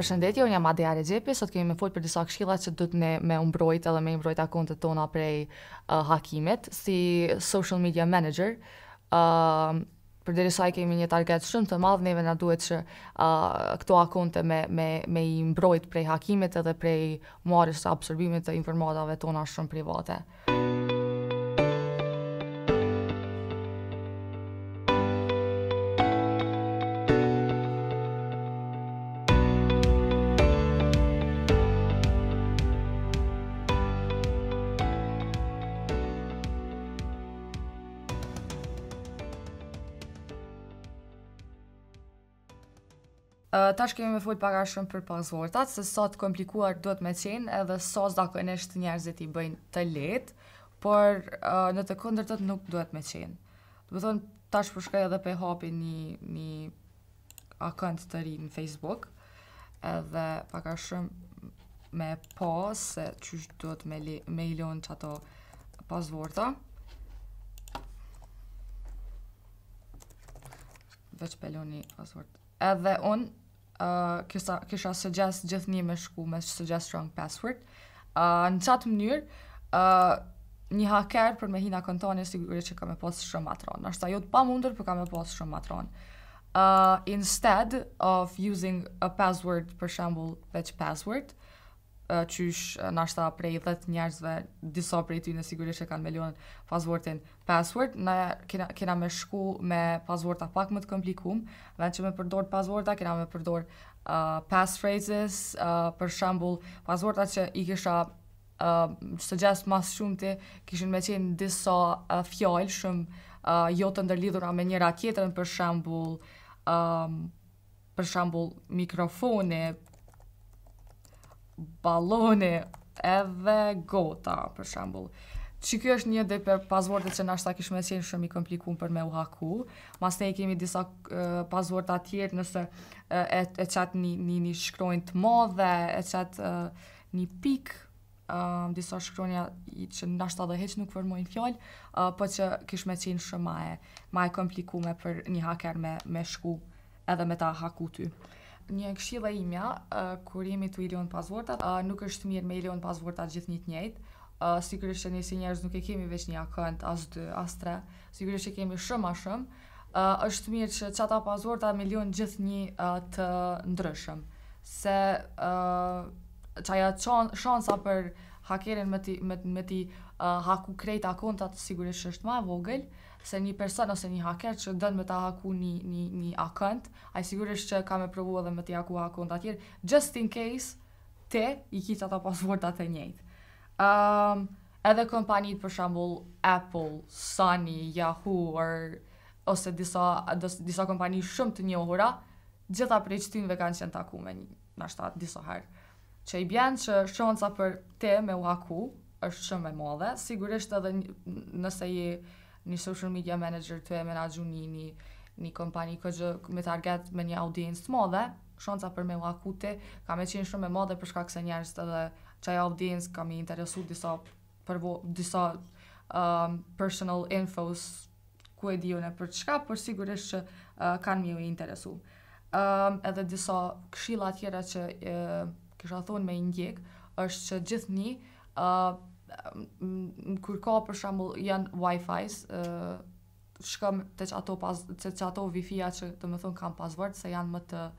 Përshëndetje, unë jam Adia Regjepi, sot kemi me folë për disa këshilla që duhet ne me mbrojt edhe me mbrojt akontet tona prej hakimit, si social media manager. Përderisa kemi një target shumë të madh, neve na duhet që këto akonte me i mbrojt prej hakimit edhe prej marrjes së absorbimit të informatave tona shumë private. Tash kemi me folë pak shumë për pasvortat, se sa të komplikuar duhet me qenë edhe sa zakonisht njerëzit i bëjnë të lehtë, por në të kundërtët nuk duhet me qenë. Do të thonë, tash po shkoj edhe pe hapi një akont të ri në Facebook, edhe pak shumë me pas se qysh duhet me i lënë çato pasvorta. Veç peloni pasvort. Edhe unë kisha suggest gjithnjë me shku me suggest strong password. Në qatë mënyrë, një haker për me hina kontoni sigurisht që ka me pas shumë matron. Nashta jo të pa mundur, për ka me pas shumë matron. Instead of using a password, për shembull veç password, qysh nashta prej 10 njerëzve, disa prej tyre sigurisht që kanë me lënë pasvortin password, ne kena me shku me pasvorta pak më të komplikum, vend që me përdor pasvorta, kena me përdor passphrases, për shembull, pasvorta që i kisha suggest mas shumti, kishin me qenë disa fjalë shumë jo të ndërlidhura me njëra tjetrën, për shembull mikrofoni, balloni edhe gota, për shembull. Ky është një për pasvortet që nashta kish me qenë shumë i komplikuar për me u haku. Mastaj kemi disa pasvorta tjerë nëse e çat një shkronjë të madhe, e çat një pik, disa shkronja që nashta dhe hiç nuk formojnë fjalë, po që kish me qenë shumë ma e komplikuar për një haker me shku edhe me ta haku ty. Një këshilla imja, kur jemi të i lënë pasvortat, nuk është mirë me i lënë pasvortat gjithnjë të njëjtë. Sigurisht që ne si njerëz nuk e kemi veç një akont, as 2, as 3, sigurisht që kemi shumë a shumë. Është mirë që çata pasvorta me lënë gjithnjë të ndryshëm, se çaja shansa për hakerin me ti haku krejt akontat sigurisht është më e vogël se një person ose një haker që dën me ta haku një akont, ai sigurisht që ka me provu edhe me ti haku akonta tjerë, just in case te i kish ata pasvortat e njëjtë. Edhe kompanit për shembull Apple, Sony, Yahoo ose disa kompani shumë të njohura, gjitha prej tyre kanë qenë taku me nashta disa herë. Që i bjen që shansa për te me u haku është shumë e madhe, sigurisht edhe nëse je një social media manager të e menaxhu një kompani me target me një audiencë të madhe, shansa për me u haku te ka me qenë shumë e madhe për shkak se njerëzit edhe çaj audiencë ka me interesu disa personal infos ku e diune për çka, por sigurisht që kanë me u interesu. Edhe disa këshilla tjera që kisha thonë me i ndjek, është që gjithnjë kur ka për shembull janë Wi-Fi-s, shkëm te ato Wi-Fi-a që do të thonë kanë pasvort se janë më të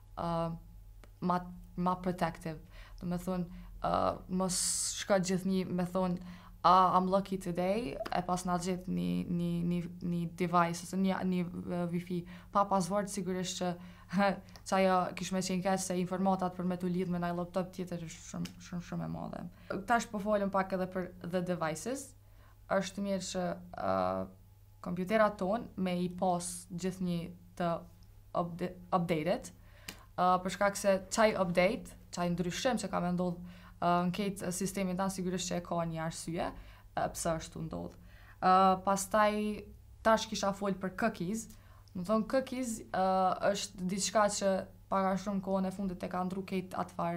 ma protective. Do të thonë mos shka gjithnjë me thonë I'm lucky today, e pas na gjet një device ose një Wi-Fi pa pasvort, sigurisht që çaja kish me qenë keq se informatat për me tu lidh me një laptop tjetër është shumë e madhe. Tash po folëm pak edhe për the devices. Është mirë që kompjuterat tonë me i pas gjithnjë të updated, për shkak se çaj update, çaj ndryshim që ka me ndodh në këtë sistemin tanë sigurisht që e ka një arsye pse ashtu ndodh. Pastaj tash kisha fol për cookies. Më thonë cookies është diçka që para shumë kohën e fundit e ka ndru këtë atfar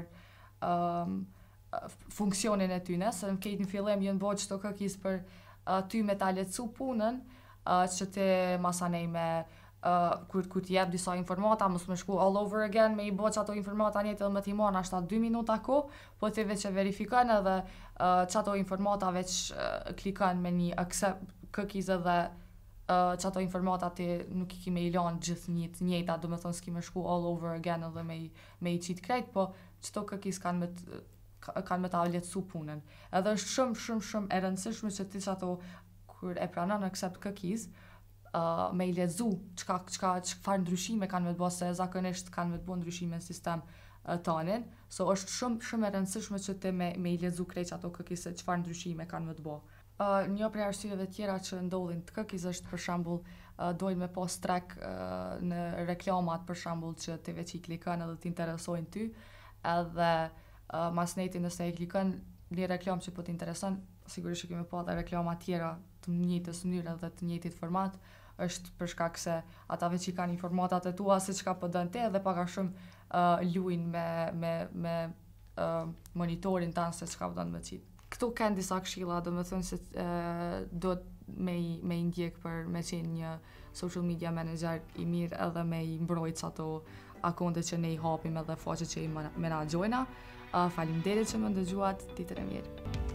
funksionin e tyne, se në këtë në fillim jënë bëjt qëto cookies për ty me ta lecu punën, që te masanej me kur t'jep disa informata, mos me shku all over again me I bo që ato informata njëtë edhe me t'i marrë ashta 2 minuta ko, po ti veç e verifikon edhe që ato informata veç klikon me një accept cookies edhe që ato informata ti nuk I ki me I lanë gjithë njëta, do me thonë s'ki me shku all over again edhe me I qitë krejt, po qëto cookies kanë me ta letësu punën. Edhe është shumë e rëndësishme që ti që ato kur e pranon accept cookies, me I lexu çfarë ndryshime kanë me të bëjë, se zakonisht kanë me të bëjë ndryshime në sistem tonin, so është shumë e rëndësishme që ti me I lexu krejt ato cookies se çfarë ndryshime kanë me të bëjë. Një prej arsyeve tjera që ndodhin të cookies është për shembull dojnë me pas trek në reklamat për shembull që ti veç I klikon edhe t'interesojnë ty, edhe masneti nëse I klikon një reklam që po t'intereson, sigurisht që kemi pa dhe reklama tjera të njëjtës mënyrë dhe të njëjtit format, është për shkak se ata veç I kanë informatat e tua se çka po dën ti dhe pak a shumë luajnë me monitorin tanë se çka po dën me qitë. Këtu kanë disa këshilla, do me thënë se do me I ndjek për me qenë një social media manager I mirë edhe me I mbrojtë ato akonte që ne I hapim edhe faqet që I menaxhojna. Faleminderit që më ndëgjuat, ditën e mirë.